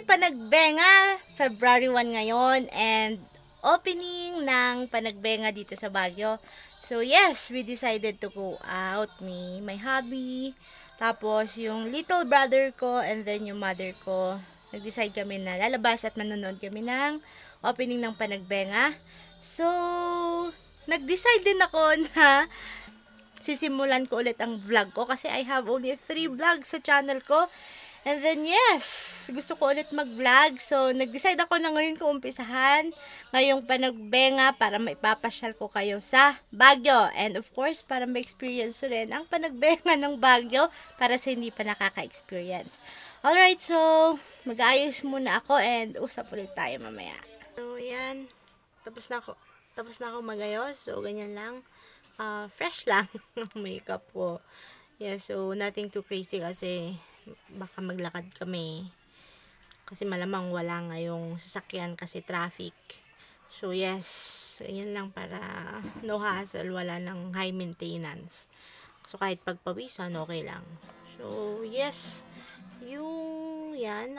Panagbenga, February 1 ngayon, and opening ng Panagbenga dito sa Baguio. So yes, we decided to go out, me, my hubby, tapos yung little brother ko, and then yung mother ko. Nag-decide kami na lalabas at manonood kami ng opening ng Panagbenga. So, nag-decide din ako na sisimulan ko ulit ang vlog ko kasi I have only 3 vlogs sa channel ko. And then yes, gusto ko ulit mag-vlog. So, nag-decide ako na ngayon ko umpisahan ngayong Panagbenga para maipapasyal ko kayo sa Baguio. And of course, para ma-experience rin ang Panagbenga ng Baguio para sa hindi pa nakaka-experience. Alright, so mag-aayos muna ako and usap ulit tayo mamaya. So, yan. Tapos na ako magayos. So, ganyan lang. Fresh lang makeup ko. Yeah, so nothing too crazy kasi baka maglakad kami kasi malamang wala ngayong sasakyan kasi traffic. So yes, ganyan lang para no hassle, wala nang high maintenance. So kahit pagpawisan, okay lang. So yes, yung yan,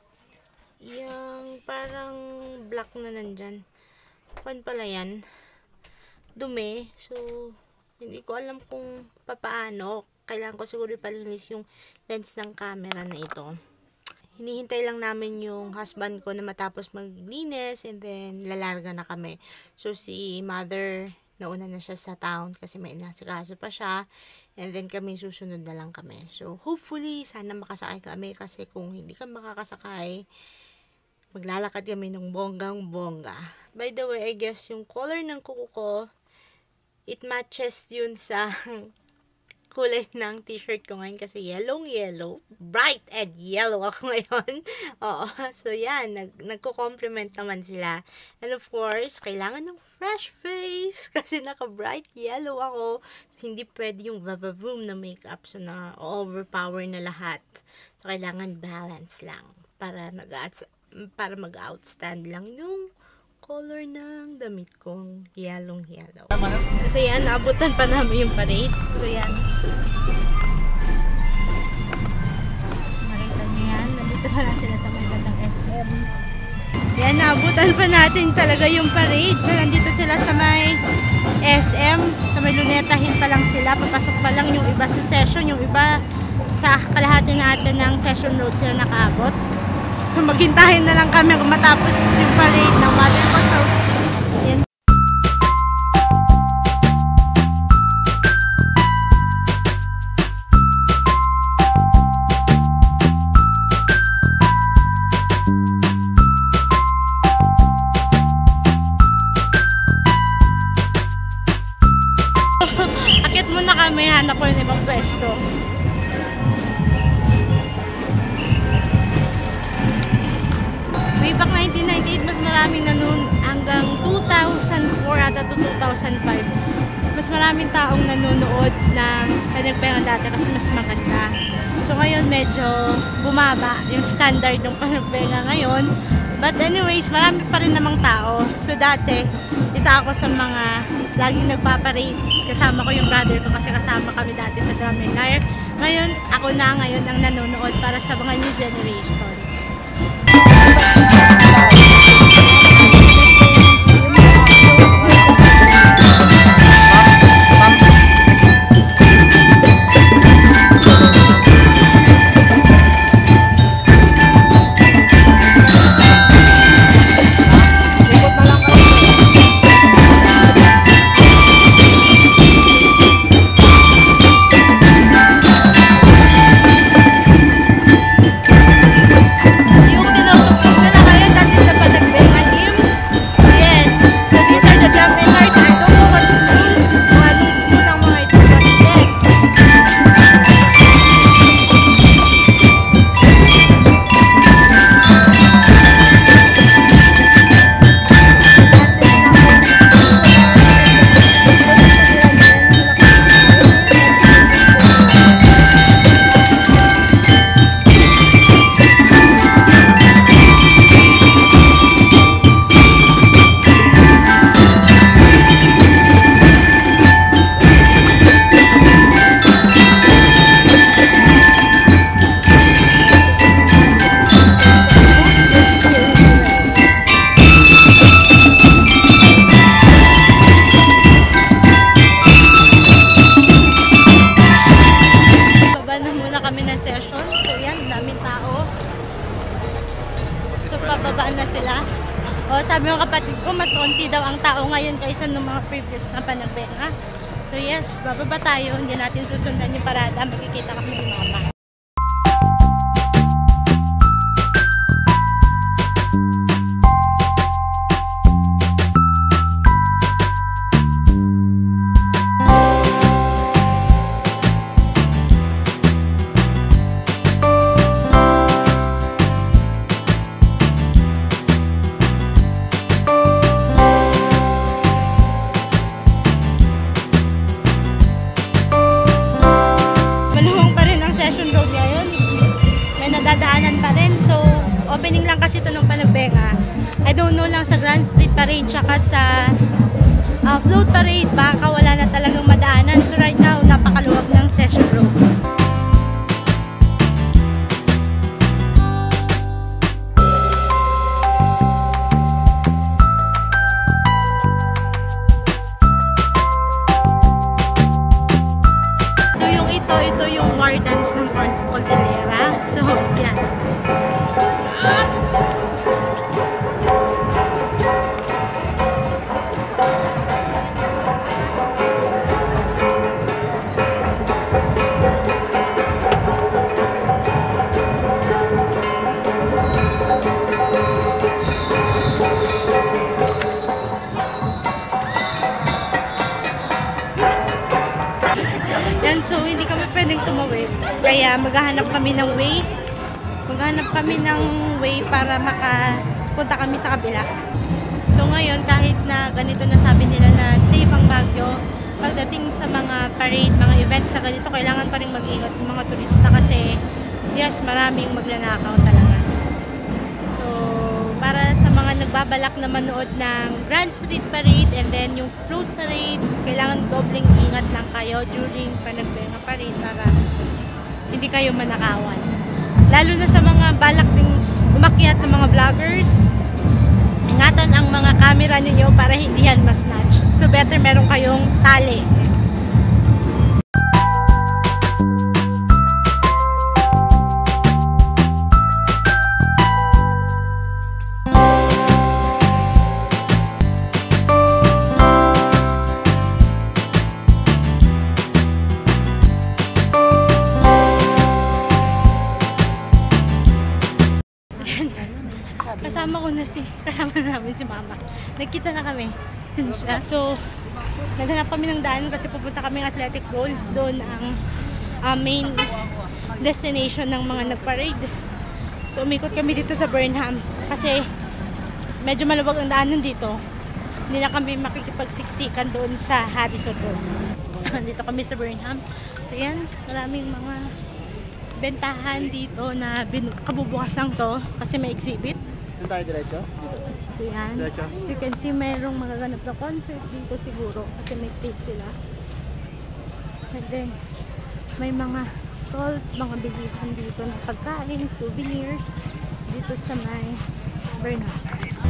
yung parang black na nandyan. Pan pala yan. Dumi. So, hindi ko alam kung papaano. Kailangan ko siguro ipalinis yung lens ng camera na ito. Hinihintay lang namin yung husband ko na matapos maglinis and then lalarga na kami. So, si mother, nauna na siya sa town kasi may inasikaso pa siya. And then kami susunod na lang kami. So, hopefully, sana makasakay kami kasi kung hindi ka makakasakay, maglalakad kami ng bonggang-bongga. By the way, I guess yung color ng kuko ko, it matches yun sa kulay ng t-shirt ko ngayon kasi yellow, bright and yellow ako ngayon. Oo, so yan, nagko-compliment naman sila. And of course, kailangan ng fresh face kasi naka-bright yellow ako. So, hindi pwede yung vavavoom na makeup so na overpower na lahat. So, kailangan balance lang para mag-outstand lang yung color ng damit kong yellow. So yan, naabutan pa namin yung parade. So yan. Makita nyo yan. Nandito na sila sa magandang SM. Yan, naabutan pa natin talaga yung parade. So nandito sila sa may SM. Sa may Lunetahin pa lang sila. Papasok pa lang yung iba sa session. Yung iba sa kalahati natin ng session road sila nakaabot. So maghintahin na lang kami kung matapos yung parade ng mother ko. So, yan. Akit muna kami, hanap ko yung ibang pwesto. Way back 1998, mas maraming nanonood hanggang 2004 ata to 2005. Mas maraming taong nanonood ng Panagbenga dati kasi mas maganda. So ngayon medyo bumaba yung standard ng Panagbenga ngayon. But anyways, marami pa rin namang tao. So dati, isa ako sa mga laging nagpaparade. Kasama ko yung brother ko kasi kasama kami dati sa Drum and Lyre. Ngayon, ako na ngayon ang nanonood para sa mga new generations. Yung tinutugtog nila kaya pababa na sila. O, sabi ng kapatid ko, mas onti daw ang tao ngayon kaysa nung mga previous na Panagbenga. So yes, bababa tayo. Hindi natin susundan yung parada. Magkikita kami ni Mama. Dadaanan pa rin. So, opening lang kasi ito ng Panagbenga. I don't know lang sa Grand Street Parade tsaka sa Float Parade, baka wala na talagang madaanan. So, right now, napakaluwag ng Session Road. So, ito yung wardens ng Cordillera. So, yan. Yan, so hindi kami pwedeng tumawid. Kaya maghahanap kami ng way. Maghanap kami ng way para makapunta kami sa kabila. So ngayon, kahit na ganito na sabi nila na safe ang Baguio, pagdating sa mga parade, mga events na ganito, kailangan pa rin mag-ingat ng mga turista kasi yes, maraming magnanakaw talaga. So, para sa mga nagbabalak na manood ng Grand Street Parade and then yung Float Parade, kailangan dobling ingat lang kayo during Panagbenga Parade para hindi kayo manakawan. Lalo na sa mga balak ding umakyat ng mga vloggers, ingatan ang mga camera ninyo para hindi yan ma-snatch. So better meron kayong tali. Kasama na namin si Mama. Nagkita na kami. Siya. So, naghanap kami ng daan kasi pupunta kami ng Athletic Road. Doon ang main destination ng mga nagparade. So, umikot kami dito sa Burnham kasi medyo maluwag ang daanan dito. Hindi na kami makikipagsiksikan doon sa Harrison Road. Dito kami sa Burnham. So, yan. Maraming mga bentahan dito na kabubukas lang to kasi may exhibit. Doon tayo diretso? So yan. Diretso? You can see mayroong magaganap na concert dito siguro kasi may stage sila. And then, may mga stalls, mga bilihan dito ng pagkain, souvenirs dito sa may Burnham.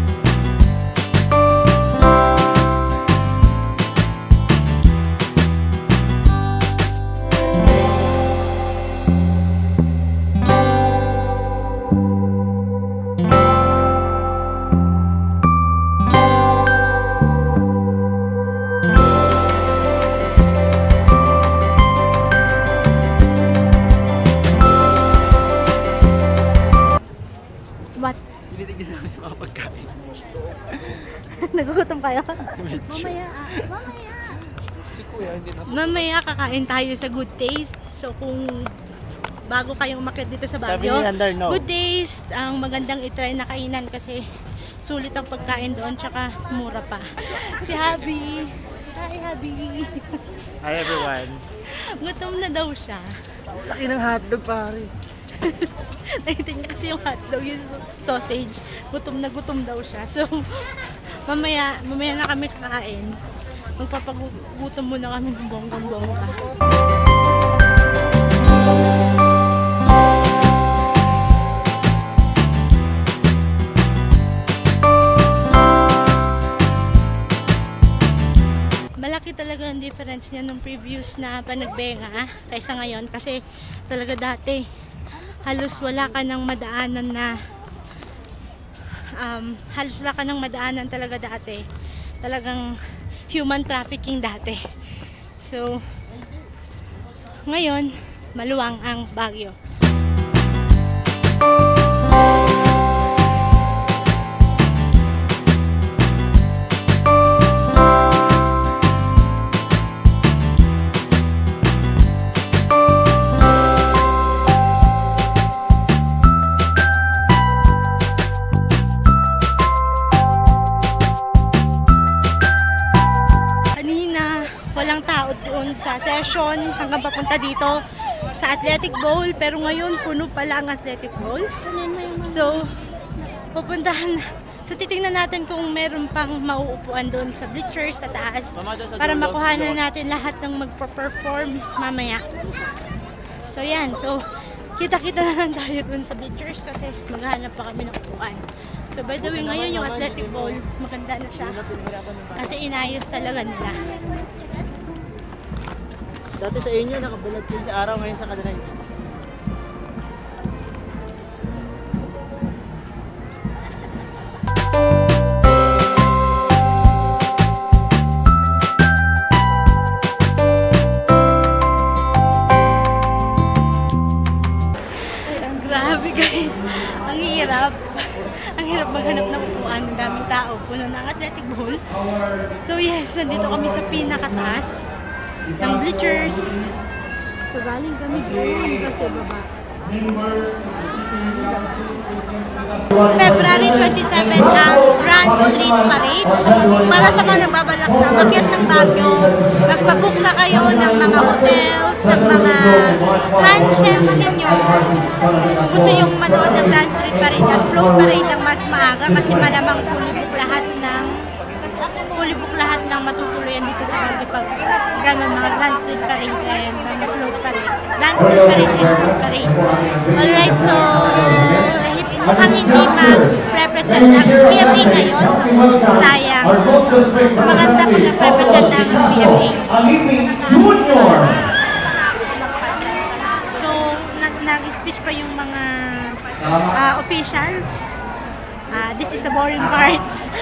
Tinitignan namin yung mga pagkain. Nagugutom kayo? Medyo. Mamaya kakain tayo sa Good Taste. So kung bago kayong umakyat dito sa Baguio, no. Good Taste ang magandang itry na kainan kasi sulit ang pagkain doon tsaka mura pa. Si Habi. Hi Habi. Hi everyone. Gutom na daw siya. Laki ng hotdog pare. Nakita niya kasi yung hotdog, yung sausage. Gutom na gutom daw siya. So, mamaya na kami kakain. Magpapagutom muna kami ng bonggang-bongga. Malaki talaga ang difference niya nung previous na Panagbenga kaysa ngayon. Kasi talaga dati, halos wala ka ng madaanan na halos wala ka nang madaanan talaga dati. Talagang human trafficking dati. So, ngayon, maluwang ang Baguio. Walang tao doon sa session hanggang papunta dito sa Athletic Bowl, pero ngayon puno pala ang Athletic Bowl. So pupuntahan, so titingnan natin kung meron pang mauupuan doon sa bleachers sa taas para makuhanan natin lahat ng magpa-perform mamaya. So yan, so kita-kita na lang tayo doon sa bleachers kasi maghahanap pa kami ng upuan. So by the way, ngayon yung Athletic Bowl, maganda na siya kasi inayos talaga nila. Dati sa inyo, nakabulag kayo sa araw, ngayon sa kanila. Grabe guys, ang hirap. Ang hirap maghanap ng upuan, ng daming tao, puno ng Athletic Bowl. So yes, nandito kami sa pinakataas ng bleachers. So galing kami doon kasi baba. February 27 ang Grand Street Parade. So para sa mga nagbabalak na makyat ng Baguio, magpabook na kayo ng mga hotels, ng mga transient ninyo. Kung gusto yung manood ng Grand Street Parade at float parade ng mas maaga kasi malamang fully book lahat ng matutuluyan dito sa Baguio pag gano'n mga Grand Street Parade and mga float parade. Grand Street Parade and float parade. Alright, so mukhang hindi mag-represent ang PMA ngayon. Sayang. So maganda pag nag-represent ang PMA. So nag-speech pa yung mga officials. This is the boring part.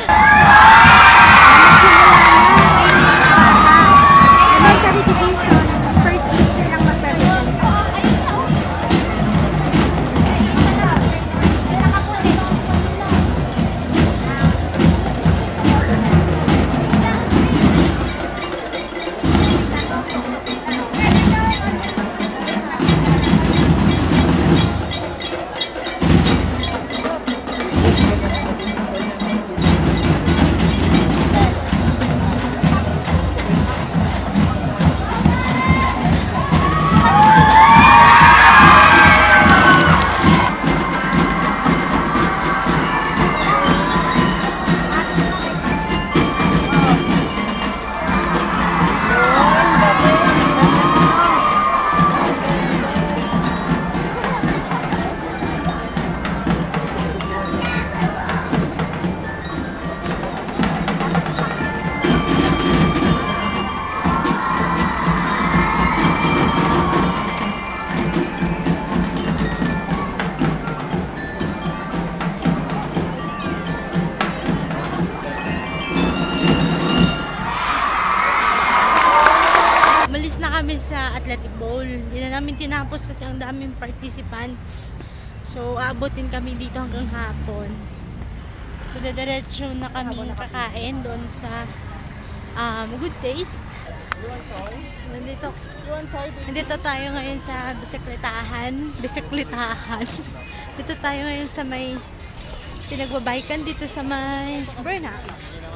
Sa Athletic Bowl. Hindi na namin tinapos kasi ang daming participants. So, aabutin kami dito hanggang hapon. So, dediretso na kami kakain doon sa Good Taste. Nandito tayo ngayon sa bisikletahan. Dito tayo ngayon sa may pinagbabaykan dito sa may Burnout.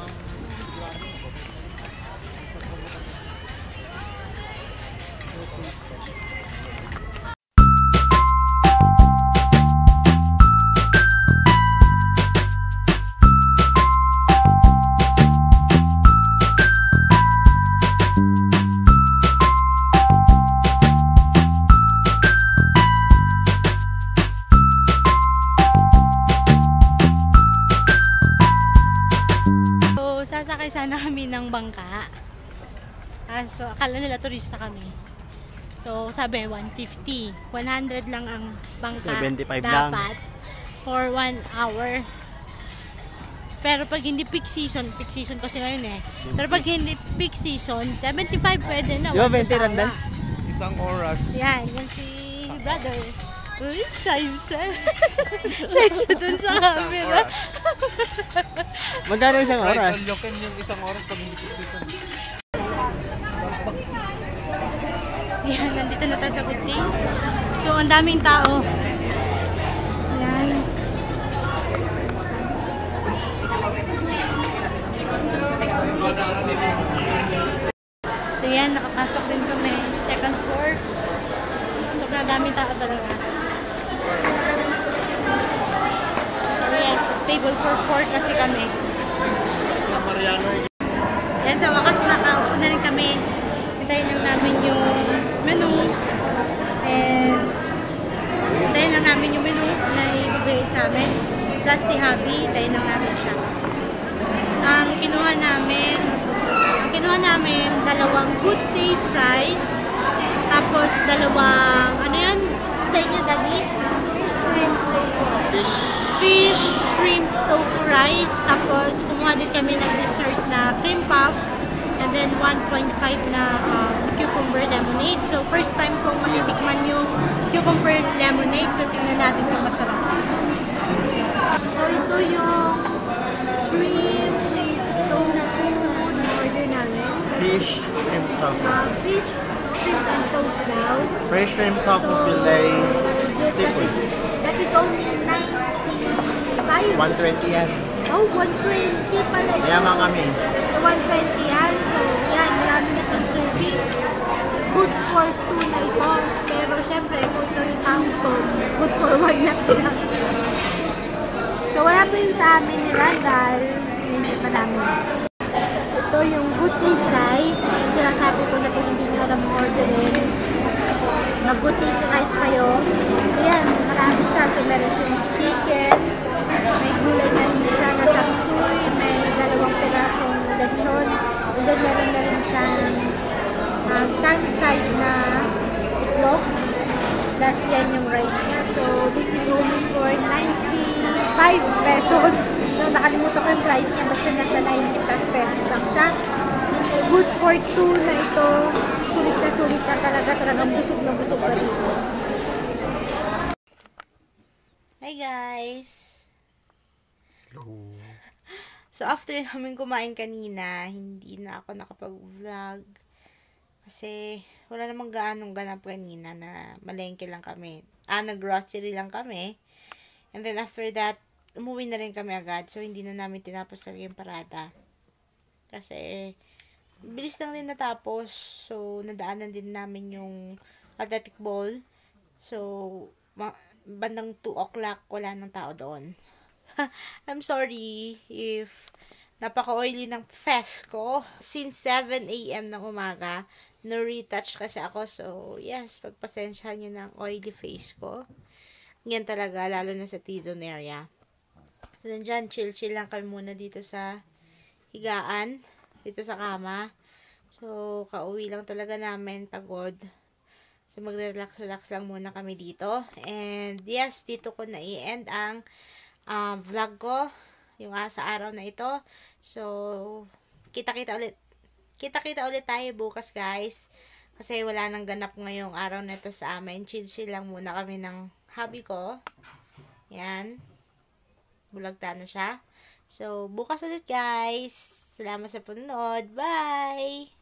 Sasakay sana kami ng bangka. So, akala nila turista kami. So, sabi 150. 100 lang ang bangka 75 dapat lang for 1 hour. Pero pag hindi peak season kasi ngayon eh. Pero pag hindi peak season, 75 pwede na. Di ba Walang 20 randal? sawa. Isang oras. Yan si brother. Uy, shy siya. Shy siya dun sa camera. Magkano isang Right, oras? unlockin yung isang oras pag hindi peak season. Yan, nandito na tayo sa Good Days. So, ang daming tao. Yan. So, yan, nakapasok din kami. Second floor. Sobrang daming tao talaga. So, yes, table for 4 kasi kami. Yan, sa wakas nakaupo na rin kami. Hintayin lang namin yung menu. And hintayin lang namin yung menu na ibigay sa amin. Plus si Habi, hintayin lang namin siya. Ang kinuha namin, dalawang Good Days fries. Tapos dalawang, ano yan? Sa inyo, Daddy? Fish, shrimp, tofu rice. Tapos kumuha din kami ng dessert na cream puff. And then 1.5 na cucumber lemonade. So first time kong matitikman yung cucumber lemonade. So tingnan natin kung masarap. So ito yung shrimp with tofu na order namin. Fish, shrimp tofu. Fish, shrimp and tofu daw. Fresh shrimp tofu fillet, seafood. That is only 95. 120 yan. Oh, 120 pala. Mayaman kami. 120 yan. So, yan. Marami na siyang serving. Good for 2 na ito. Pero, syempre, kung ito yung taong good for 1 na ito lang. So, wala pa yun sa amin ni Randall. Hindi pa namin. Ito yung Good Days rice. Yung sinasabi ko na kung hindi nyo alam orderin. Mag-Good Days rice kayo. So, yan. Marami siya. So, meron siyang chicken. May gulay na rin siya na chapsuy, may dalawang pirasong lechon, and then meron na rin siyang sun-side na itlog, plus yan yung rice niya. So, this is only for 95 pesos. So, nakalimutan ko yung price niya, basta nasa 90 plus pesos lang siya. Good for 2 na ito. Sulit na talaga, talagang busog na busog pa dito. Hi guys! So, after namin kumain kanina, hindi na ako nakapag-vlog. Kasi, wala namang gaanong ganap kanina na malengke lang kami. Nag-grocery lang kami. And then, after that, umuwi na rin kami agad. So, hindi na namin tinapos talaga yung parada. Kasi, bilis lang din natapos. So, nadaanan din namin yung athletic ball. So, bandang 2 o'clock, wala nang tao doon. I'm sorry if napaka-oily ng face ko. Since 7 a.m. ng umaga, no-retouch kasi ako. So, yes, pagpasensyahan nyo ng oily face ko. Yan talaga, lalo na sa T-zone area. So, nandyan, chill-chill lang kami muna dito sa higaan. Dito sa kama. So, kauwi lang talaga namin, pagod. So, magre-relax-relax lang muna kami dito. And, yes, dito ko na i-end ang vlog ko yung sa araw na ito. So, kita-kita ulit tayo bukas, guys, kasi wala nang ganap ngayong araw na ito sa amin. Chill lang muna kami ng hubby ko. Yan, bulagta na siya. So, bukas ulit, guys. Salamat sa panonood. Bye!